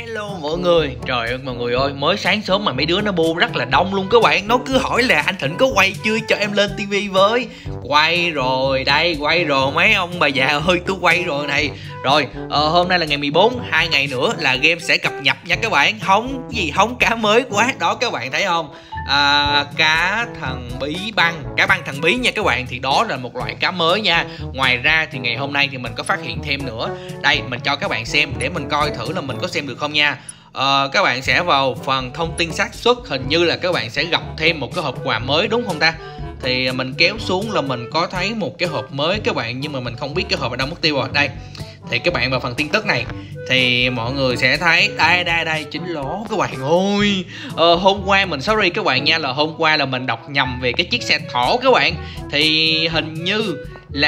Hello mọi người. Trời ơi mọi người ơi, mới sáng sớm mà mấy đứa nó bu rất là đông luôn các bạn. Nó cứ hỏi là anh Thịnh có quay chưa, cho em lên tivi với. Quay rồi, đây quay rồi mấy ông bà già ơi, tôi quay rồi này. Rồi hôm nay là ngày 14, 2 ngày nữa là game sẽ cập nhật nha các bạn. Hóng gì hóng cá mới quá đó các bạn thấy không? Cá thần bí băng, cá băng thần bí nha các bạn. Thì đó là một loại cá mới nha. Ngoài ra thì ngày hôm nay thì mình có phát hiện thêm nữa. Đây mình cho các bạn xem để mình coi thử là mình có xem được không nha. Các bạn sẽ vào phần thông tin xác suất, hình như là các bạn sẽ gặp thêm một cái hộp quà mới đúng không ta? Thì mình kéo xuống là mình có thấy một cái hộp mới các bạn, nhưng mà mình không biết cái hộp ở đâu mất tiêu rồi. Đây thì các bạn vào phần tin tức này thì mọi người sẽ thấy đây chính ló các bạn ơi. Hôm qua mình sorry các bạn nha, là hôm qua là mình đọc nhầm về cái chiếc xe thỏ các bạn. Thì hình như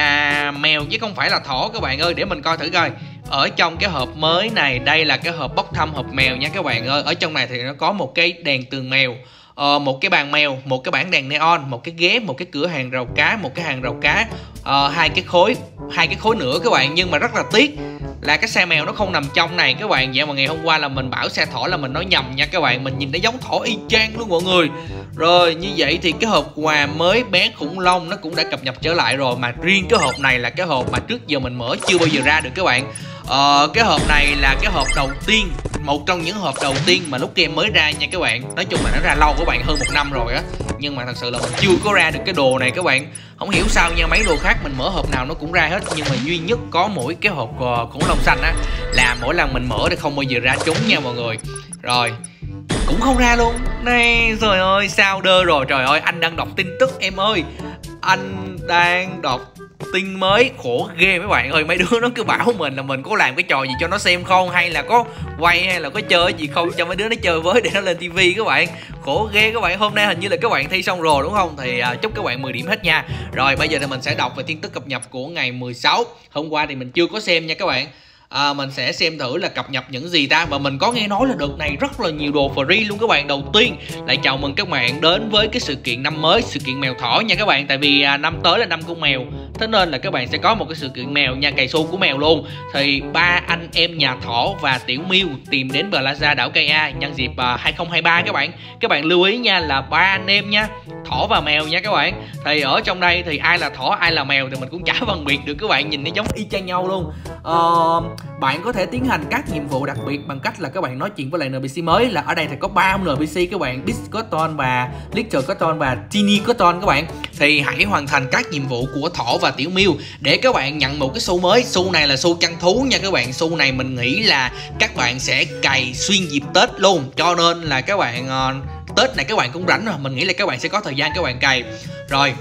là mèo chứ không phải là thỏ các bạn ơi. Để mình coi thử coi. Ở trong cái hộp mới này, đây là cái hộp bốc thăm hộp mèo nha các bạn ơi. Ở trong này thì nó có một cái đèn tường mèo, một cái bàn mèo, một cái bảng đèn neon, một cái ghế, một cái cửa hàng rào cá, một cái hàng rào cá, hai cái khối nữa các bạn. Nhưng mà rất là tiếc là cái xe mèo nó không nằm trong này các bạn. Vậy mà ngày hôm qua là mình bảo xe thỏ là mình nói nhầm nha các bạn. Mình nhìn thấy giống thỏ y chang luôn mọi người. Rồi như vậy thì cái hộp quà mới bé khủng long nó cũng đã cập nhật trở lại rồi. Mà riêng cái hộp này là cái hộp mà trước giờ mình mở chưa bao giờ ra được các bạn. Cái hộp này là cái hộp đầu tiên, một trong những hộp đầu tiên mà lúc game mới ra nha các bạn. Nói chung là nó ra lâu các bạn, hơn 1 năm rồi á. Nhưng mà thật sự là mình chưa có ra được cái đồ này các bạn. Không hiểu sao nha, mấy đồ khác mình mở hộp nào nó cũng ra hết. Nhưng mà duy nhất có mỗi cái hộp khủng long xanh á, là mỗi lần mình mở thì không bao giờ ra trúng nha mọi người. Rồi cũng không ra luôn. Này trời ơi sao đơ rồi. Trời ơi anh đang đọc tin tức em ơi. Anh đang đọc tin mới, khổ ghê mấy bạn ơi. Mấy đứa nó cứ bảo mình là mình có làm cái trò gì cho nó xem không, hay là có quay hay là có chơi gì không cho mấy đứa nó chơi với để nó lên tivi các bạn. Khổ ghê các bạn. Hôm nay hình như là các bạn thi xong rồi đúng không? Thì chúc các bạn 10 điểm hết nha. Rồi bây giờ thì mình sẽ đọc về tin tức cập nhật của ngày 16. Hôm qua thì mình chưa có xem nha các bạn. Mình sẽ xem thử là cập nhật những gì ta. Và mình có nghe nói là đợt này rất là nhiều đồ free luôn các bạn. Đầu tiên lại chào mừng các bạn đến với cái sự kiện năm mới, sự kiện mèo thỏ nha các bạn. Tại vì năm tới là năm con mèo, thế nên là các bạn sẽ có một cái sự kiện mèo nha, cày xu của mèo luôn. Thì ba anh em nhà thỏ và Tiểu Miêu tìm đến Plaza đảo Cây A nhân dịp 2023 các bạn. Các bạn lưu ý nha, là ba anh em nha, thỏ và mèo nha các bạn. Thì ở trong đây thì ai là thỏ ai là mèo thì mình cũng chả phân biệt được các bạn, nhìn nó giống y chang nhau luôn. Bạn có thể tiến hành các nhiệm vụ đặc biệt bằng cách là các bạn nói chuyện với lại NPC mới. Là ở đây thì có 3 ông NPC các bạn, Big Cotton và Little Cotton và Teeny Cotton các bạn. Thì hãy hoàn thành các nhiệm vụ của thỏ và Tiểu Miêu để các bạn nhận một cái xu mới. Xu này là xu chăn thú nha các bạn. Xu này mình nghĩ là các bạn sẽ cày xuyên dịp Tết luôn, cho nên là các bạn Tết này các bạn cũng rảnh rồi, mình nghĩ là các bạn sẽ có thời gian các bạn cày. Rồi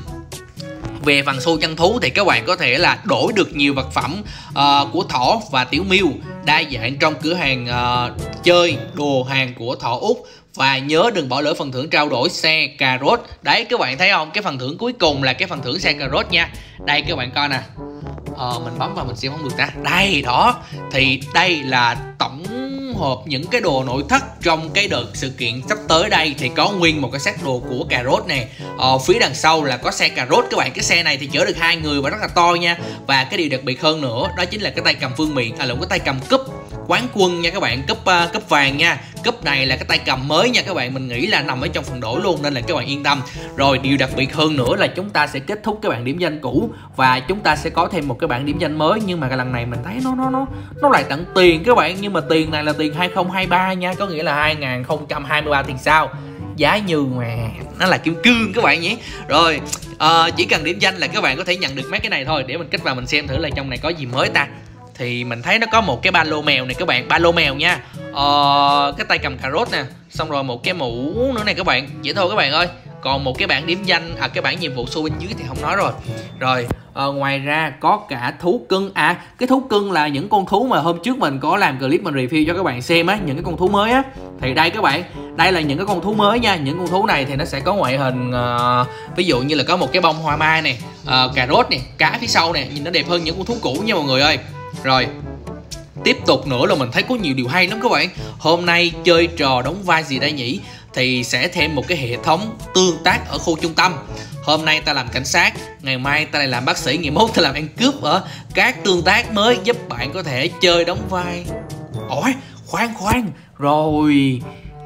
về phần xu chăn thú thì các bạn có thể là đổi được nhiều vật phẩm của thỏ và Tiểu Miêu đa dạng trong cửa hàng chơi đồ hàng của Thỏ Út. Và nhớ đừng bỏ lỡ phần thưởng trao đổi xe cà rốt. Đấy các bạn thấy không, cái phần thưởng cuối cùng là cái phần thưởng xe cà rốt nha. Đây các bạn coi nè. Mình bấm vào mình xem không được ta. Đây đó. Thì đây là tổng hợp những cái đồ nội thất trong cái đợt sự kiện sắp tới đây. Thì có nguyên một cái set đồ của cà rốt nè. Phía đằng sau là có xe cà rốt các bạn. Cái xe này thì chở được 2 người và rất là to nha. Và cái điều đặc biệt hơn nữa đó chính là cái tay cầm vương miện, là cái tay cầm cúp quán quân nha các bạn, cúp vàng nha. Cúp này là cái tay cầm mới nha các bạn, mình nghĩ là nằm ở trong phần đổi luôn nên là các bạn yên tâm. Rồi điều đặc biệt hơn nữa là chúng ta sẽ kết thúc cái bảng điểm danh cũ và chúng ta sẽ có thêm một cái bảng điểm danh mới. Nhưng mà cái lần này mình thấy nó lại tặng tiền các bạn, nhưng mà tiền này là tiền 2023 nha, có nghĩa là 2023 tiền sau. Giá như mà nó là kim cương các bạn nhé. Rồi chỉ cần điểm danh là các bạn có thể nhận được mấy cái này thôi. Để mình kích vào mình xem thử là trong này có gì mới ta. Thì mình thấy nó có một cái ba lô mèo này các bạn, ba lô mèo nha. Cái tay cầm cà rốt nè, xong rồi một cái mũ nữa này các bạn, dễ thôi các bạn ơi. Còn một cái bảng điểm danh, cái bảng nhiệm vụ xu bên dưới thì không nói rồi. Rồi ngoài ra có cả thú cưng. Cái thú cưng là những con thú mà hôm trước mình có làm clip mình review cho các bạn xem á, những cái con thú mới á. Thì đây các bạn, đây là những cái con thú mới nha. Những con thú này thì nó sẽ có ngoại hình ví dụ như là có một cái bông hoa mai này, cà rốt này, cá phía sau này, nhìn nó đẹp hơn những con thú cũ nha mọi người ơi. Rồi tiếp tục nữa là mình thấy có nhiều điều hay lắm các bạn. Hôm nay chơi trò đóng vai gì đây nhỉ? Thì sẽ thêm một cái hệ thống tương tác ở khu trung tâm. Hôm nay ta làm cảnh sát, ngày mai ta lại làm bác sĩ, ngày mốt ta làm ăn cướp. Ở các tương tác mới giúp bạn có thể chơi đóng vai. Ủa khoan rồi.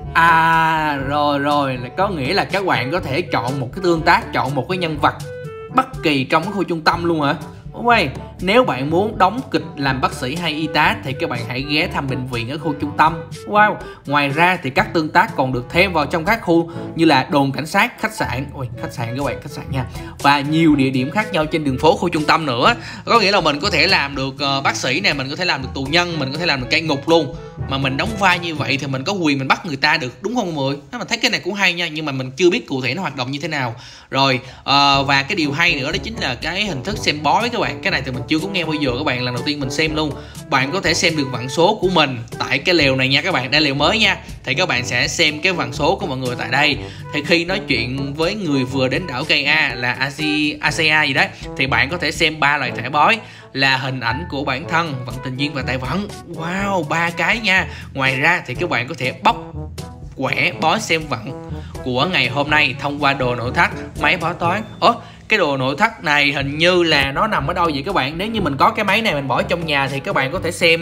Rồi là có nghĩa là các bạn có thể chọn một cái tương tác, chọn một cái nhân vật bất kỳ trong cái khu trung tâm luôn hả? Ok, nếu bạn muốn đóng kịch làm bác sĩ hay y tá thì các bạn hãy ghé thăm bệnh viện ở khu trung tâm. Wow, ngoài ra thì các tương tác còn được thêm vào trong các khu như là đồn cảnh sát, khách sạn, khách sạn các bạn, khách sạn nha, và nhiều địa điểm khác nhau trên đường phố khu trung tâm nữa. Có nghĩa là mình có thể làm được bác sĩ nè, mình có thể làm được tù nhân, mình có thể làm được cai ngục luôn. Mà mình đóng vai như vậy thì mình có quyền mình bắt người ta được, đúng không mọi người? Mình thấy cái này cũng hay nha, nhưng mà mình chưa biết cụ thể nó hoạt động như thế nào. Rồi và cái điều hay nữa đó chính là cái hình thức xem bói các bạn. Cái này thì mình chưa có nghe bao giờ các bạn, lần đầu tiên mình xem luôn. Bạn có thể xem được vận số của mình tại cái lều này nha các bạn, đây lều mới nha. Thì các bạn sẽ xem cái vận số của mọi người tại đây. Thì khi nói chuyện với người vừa đến đảo cây A là ASEA gì đấy, thì bạn có thể xem 3 loại thẻ bói là hình ảnh của bản thân, vận tình duyên và tài vận. Wow, 3 cái nha. Ngoài ra thì các bạn có thể bóc quẻ bói xem vận của ngày hôm nay thông qua đồ nội thất, máy bói toán. Cái đồ nội thất này hình như là nó nằm ở đâu vậy các bạn? Nếu như mình có cái máy này mình bỏ trong nhà thì các bạn có thể xem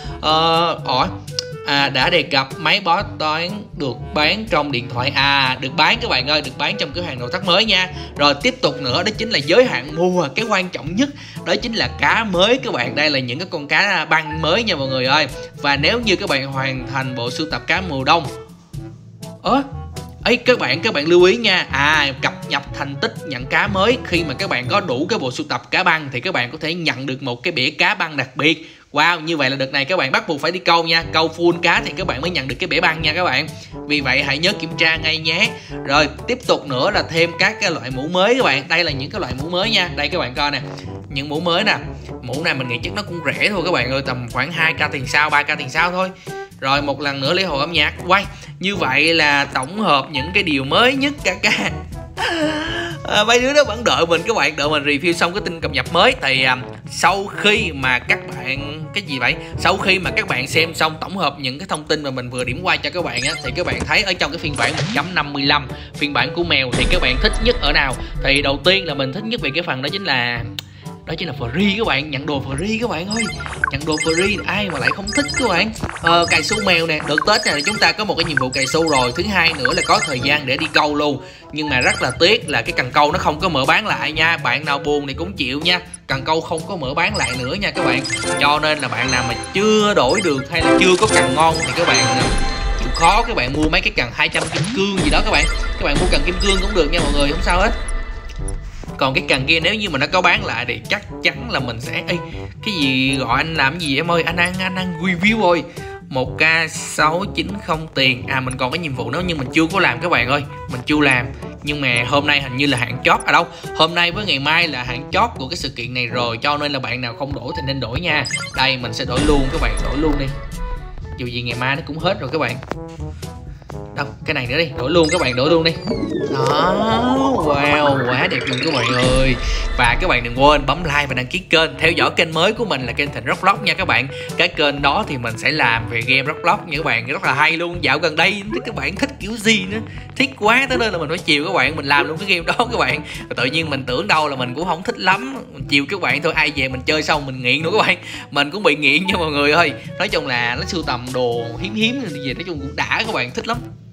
đã đề cập máy bói toán được bán trong điện thoại. Được bán các bạn ơi, được bán trong cửa hàng nội thất mới nha. Rồi tiếp tục nữa đó chính là giới hạn mua. Cái quan trọng nhất đó chính là cá mới các bạn. Đây là những cái con cá băng mới nha mọi người ơi. Và nếu như các bạn hoàn thành bộ sưu tập cá mùa đông, các bạn lưu ý nha, cập nhật thành tích nhận cá mới. Khi mà các bạn có đủ cái bộ sưu tập cá băng thì các bạn có thể nhận được một cái bể cá băng đặc biệt. Wow, như vậy là đợt này các bạn bắt buộc phải đi câu nha, câu full cá thì các bạn mới nhận được cái bể băng nha các bạn. Vì vậy hãy nhớ kiểm tra ngay nhé. Rồi tiếp tục nữa là thêm các cái loại mũ mới các bạn. Đây là những cái loại mũ mới nha. Đây các bạn coi nè, những mũ mới nè. Mũ này mình nghĩ chắc nó cũng rẻ thôi các bạn ơi, tầm khoảng 2k tiền sao, 3k tiền sao thôi. Rồi một lần nữa lễ hội âm nhạc. Như vậy là tổng hợp những cái điều mới nhất cả. Mấy đứa đó vẫn đợi mình các bạn, đợi mình review xong cái tin cập nhật mới. Thì sau khi mà các bạn sau khi mà các bạn xem xong tổng hợp những cái thông tin mà mình vừa điểm qua cho các bạn á, thì các bạn thấy ở trong cái phiên bản 1.55 phiên bản của mèo thì các bạn thích nhất ở nào? Thì đầu tiên là mình thích nhất về cái phần đó chính là free các bạn, nhận đồ free các bạn ơi. Nhận đồ free ai mà lại không thích các bạn. Cày sâu mèo nè, đợt Tết này chúng ta có một cái nhiệm vụ cày sâu rồi. Thứ hai nữa là có thời gian để đi câu luôn. Nhưng mà rất là tiếc là cái cần câu nó không có mở bán lại nha. Bạn nào buồn thì cũng chịu nha, cần câu không có mở bán lại nữa nha các bạn. Cho nên là bạn nào mà chưa đổi được hay là chưa có cần ngon thì các bạn chịu khó các bạn mua mấy cái cần 200 kim cương gì đó các bạn. Các bạn mua cần kim cương cũng được nha mọi người, không sao hết. Còn cái cần kia nếu như mà nó có bán lại thì chắc chắn là mình sẽ cái gì gọi anh làm gì em ơi, anh ăn review rồi. 1k690 tiền. Mình còn cái nhiệm vụ đó nhưng mình chưa có làm các bạn ơi, mình chưa làm. Nhưng mà hôm nay hình như là hạn chót hôm nay với ngày mai là hạn chót của cái sự kiện này rồi, cho nên là bạn nào không đổi thì nên đổi nha. Đây mình sẽ đổi luôn các bạn, đổi luôn đi, dù gì ngày mai nó cũng hết rồi các bạn. Đâu, cái này nữa đi, đổi luôn các bạn, đổi luôn đi. Đó, wow, quá đẹp luôn các bạn ơi. Và các bạn đừng quên bấm like và đăng ký kênh, theo dõi kênh mới của mình là kênh Thịnh Roblox nha các bạn. Cái kênh đó thì mình sẽ làm về game Roblox nha các bạn, rất là hay luôn. Dạo gần đây các bạn thích kiểu gì nữa, thích quá tới nên là mình phải chiều các bạn, mình làm luôn cái game đó các bạn. Tự nhiên mình tưởng đâu là mình cũng không thích lắm, mình chiều các bạn thôi, ai về mình chơi xong mình nghiện nữa các bạn. Mình cũng bị nghiện nha mọi người ơi. Nói chung là nó sưu tầm đồ hiếm gì, nói chung cũng đã các bạn, thích lắm.